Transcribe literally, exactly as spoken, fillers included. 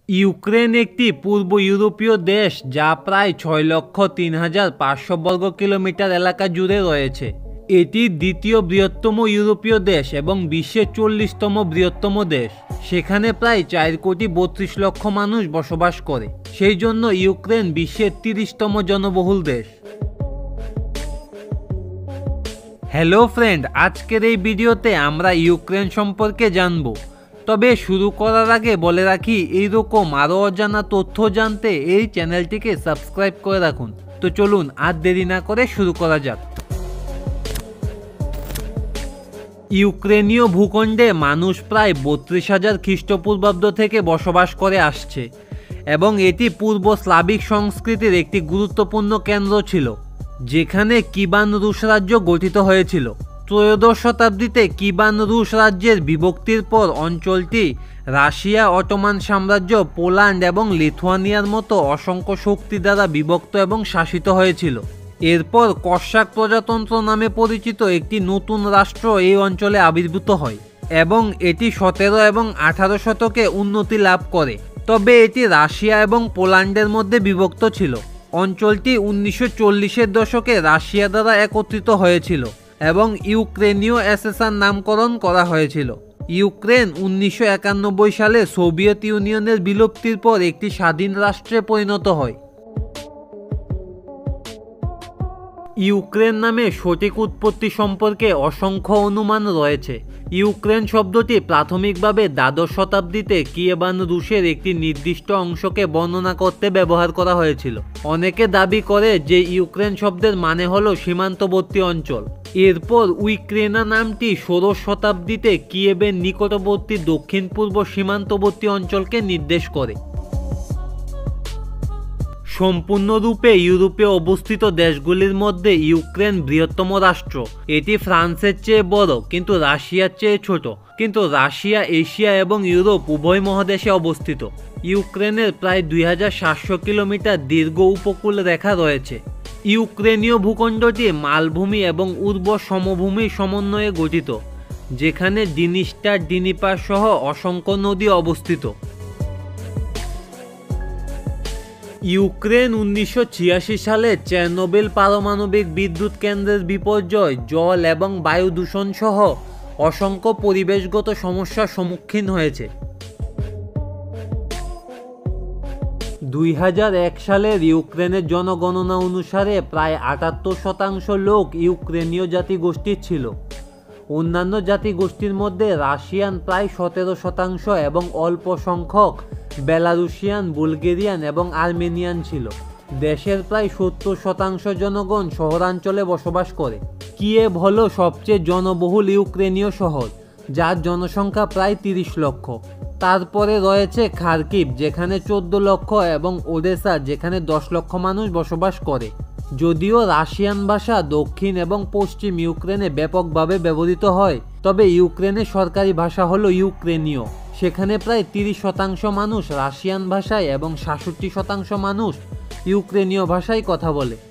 Ukraine একটি পূর্ব ইউরোপীয় দেশ যা প্রায় ছয় লক্ষ তিন হাজার পাঁচশো বর্গ কিলোমিটার এলাকা জুড়ে রয়েছে। এটি দ্বিতীয় বৃহত্তম ইউরোপীয় দেশ এবং বিশ্বের চল্লিশতম বৃহত্তম দেশ। সেখানে প্রায় চার কোটি বত্রিশ লক্ষ মানুষ বসবাস করে। সেই জন্য ইউক্রেন বিশ্বের তিরিশতম জনবহুল দেশ। হ্যালো ফ্রেন্ড, আজকের এই ভিডিওতে আমরা ইউক্রেন সম্পর্কে জানব। তবে শুরু করার আগে বলে রাখি, এইরকম আরও অজানা তথ্য জানতে এই চ্যানেলটিকে সাবস্ক্রাইব করে রাখুন। তো চলুন আর দেরি না করে শুরু করা যাক। ইউক্রেনীয় ভূখণ্ডে মানুষ প্রায় বত্রিশ হাজার খ্রিস্টপূর্বাব্দ থেকে বসবাস করে আসছে এবং এটি পূর্ব স্লাভিক সংস্কৃতির একটি গুরুত্বপূর্ণ কেন্দ্র ছিল, যেখানে কিবান রুশ রাজ্য গঠিত হয়েছিল। ত্রয়োদশ শতাব্দীতে কিবান রুশ রাজ্যের বিভক্তির পর অঞ্চলটি রাশিয়া, অটোমান সাম্রাজ্য, পোল্যান্ড এবং লিথুয়ানিয়ার মতো অসংখ্য শক্তি দ্বারা বিভক্ত এবং শাসিত হয়েছিল। এরপর কসাক প্রজাতন্ত্র নামে পরিচিত একটি নতুন রাষ্ট্র এই অঞ্চলে আবির্ভূত হয় এবং এটি সতেরো এবং আঠারো শতকে উন্নতি লাভ করে। তবে এটি রাশিয়া এবং পোল্যান্ডের মধ্যে বিভক্ত ছিল। অঞ্চলটি উনিশশো চল্লিশের দশকে রাশিয়া দ্বারা একত্রিত হয়েছিল এবং ইউক্রেনীয় এসএসআর নামকরণ করা হয়েছিল। ইউক্রেন উনিশশো একানব্বই সালে সোভিয়েত ইউনিয়নের বিলুপ্তির পর একটি স্বাধীন রাষ্ট্রে পরিণত হয়। ইউক্রেন নামে সঠিক উৎপত্তি সম্পর্কে অসংখ্য অনুমান রয়েছে। ইউক্রেন শব্দটি প্রাথমিকভাবে দ্বাদশ শতাব্দীতে কিয়েভান রুশের একটি নির্দিষ্ট অংশকে বর্ণনা করতে ব্যবহার করা হয়েছিল। অনেকে দাবি করে যে ইউক্রেন শব্দের মানে হলো সীমান্তবর্তী অঞ্চল। এরপর উইক্রেনা নামটি ষোড়শ শতাব্দীতে কিয়েভের নিকটবর্তী দক্ষিণ পূর্ব সীমান্তবর্তী অঞ্চলকে নির্দেশ করে। সম্পূর্ণরূপে ইউরোপে অবস্থিত দেশগুলির মধ্যে ইউক্রেন বৃহত্তম রাষ্ট্র। এটি ফ্রান্সের চেয়ে বড় কিন্তু রাশিয়ার চেয়ে ছোট। কিন্তু রাশিয়া এশিয়া এবং ইউরোপ উভয় মহাদেশে অবস্থিত। ইউক্রেনের প্রায় দুই হাজার সাতশো কিলোমিটার দীর্ঘ উপকূল রেখা রয়েছে। ইউক্রেনীয় ভূখণ্ডটি মালভূমি এবং উর্বর সমভূমির সমন্বয়ে গঠিত, যেখানে ডিনিস্টার, ডিনিপার সহ অসংখ্য নদী অবস্থিত। ইউক্রেন উনিশশো ছিয়াশি সালে চেরনোবিল পারমাণবিক বিদ্যুৎ কেন্দ্রের বিপর্যয়, জল এবং বায়ু দূষণ সহ অসংখ্য পরিবেশগত সমস্যার সম্মুখীন হয়েছে। দুই হাজার এক সালের ইউক্রেনের জনগণনা অনুসারে প্রায় আটাত্তর শতাংশ লোক ইউক্রেনীয় জাতিগোষ্ঠীর ছিল। অন্যান্য জাতিগোষ্ঠীর মধ্যে রাশিয়ান প্রায় সতেরো শতাংশ এবং অল্প সংখ্যক বেলারুশিয়ান, বুলগেরিয়ান এবং আর্মেনিয়ান ছিল। দেশের প্রায় সত্তর শতাংশ জনগণ শহরাঞ্চলে বসবাস করে। কিয়েভ হল সবচেয়ে জনবহুল ইউক্রেনীয় শহর, যার জনসংখ্যা প্রায় তিরিশ লক্ষ। তারপরে রয়েছে খার্কিভ, যেখানে চোদ্দ লক্ষ, এবং ওডেসা, যেখানে দশ লক্ষ মানুষ বসবাস করে। যদিও রাশিয়ান ভাষা দক্ষিণ এবং পশ্চিম ইউক্রেনে ব্যাপকভাবে ব্যবহৃত হয়, তবে ইউক্রেনের সরকারি ভাষা হলো ইউক্রেনীয়। সেখানে প্রায় তিরিশ শতাংশ মানুষ রাশিয়ান ভাষায় এবং সাতষট্টি শতাংশ মানুষ ইউক্রেনীয় ভাষায় কথা বলে।